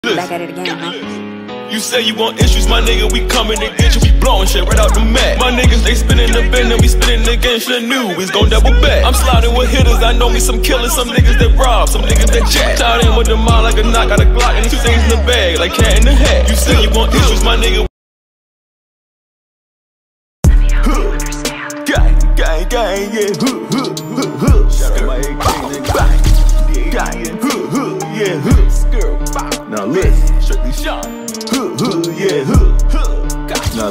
Back at it again, huh? You say you want issues, my nigga, we coming to get you. We blowing shit right out the mat. My niggas, they spinning the bin and we spinning again. Shit new, we gon' double back. I'm sliding with hitters, I know me some killers. Some niggas that rob, some niggas that jack. Tied in with the mind like a knock, got a Glock and 2 things in the bag, like cat in the hat. You say you want issues, my nigga. Gang, gang, yeah. Shout out my 18 nigga. Gang, yeah. Skirt, now listen, strictly shot. Yeah, now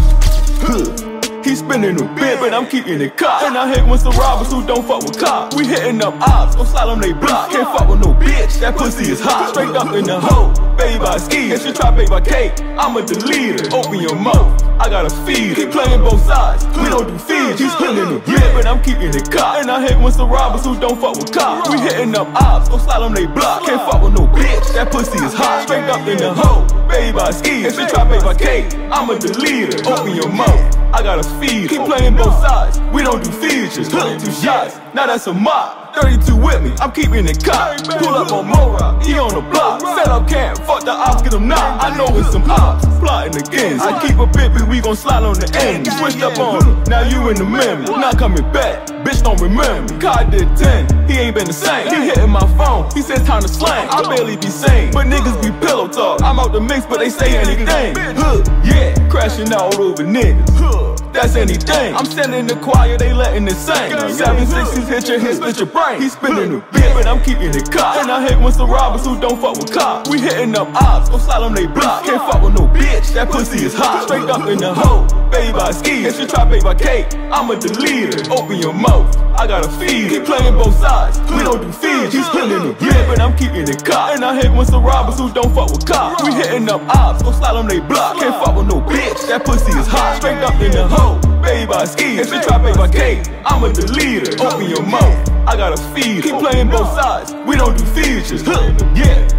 look. He's spinning the bit, but I'm keeping it caught. And I hate when some robbers who don't fuck with cops. We hitting up ops, gon' slide on they block. Can't fuck with no bitch, that pussy is hot. Straight up in the hole, baby by ski. If she try baby by cake, I'ma delete her. Open your mouth, I gotta feed her. Keep playing both sides, we don't do feeds. He's spinning the bit, but I'm keeping it caught. And I hate when some robbers who don't fuck with cops. We hitting up ops, gon' slide on they block. Can't fuck with no bitch, that pussy is hot. Straight up in the hole, baby by ski. If she try baby by cake, I'ma delete her. Open your mouth, I gotta feed. Keep playing both sides, we don't do features. 22 shots, now that's a mop. 32 with me, I'm keeping it cocked. Pull up on Mora, he on the block. Set up camp, fuck the ops, get him knocked. I know it's some ops, plotting against. I keep a bit, but we gon' slide on the end. Switched up on him, now you in the memory. Not coming back, bitch don't remember me. Card did 10, he ain't been the same. He hitting my phone, he says time to slang. I barely be sane, but niggas be pillow talk. I'm out the mix, but they say anything. Yeah, crashing all over niggas. That's anything. I'm sending the choir, they letting it sing. 760s hit your hit, split your brain. He's spinning the bit, but I'm keeping it cocked. And I hate when some robbers who don't fuck with cops. We hitting up ops, gon' slide on they block. Can't fuck with no bitch, that pussy is hot. Straight up in the hole, baby by ski. If she try baby by cake, I'ma delete her. Open your mouth, I gotta feed. Keep playing both sides, we don't do feeds. He's spinning the bit, but I'm keeping it cocked. And I hate when some robbers who don't fuck with cops. We hitting up ops, gon' slide on they block. Can't fuck with no bitch, that pussy is hot. Straight up in the hole, baby by ski. If she try baby by cake, I'ma delete her. Open your mouth, I gotta feed. Keep playing both sides, we don't do features. Yeah.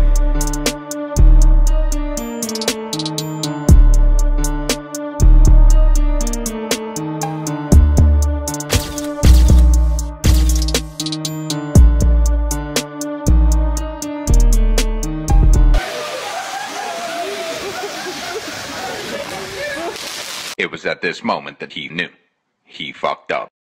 It was at this moment that he knew. He fucked up.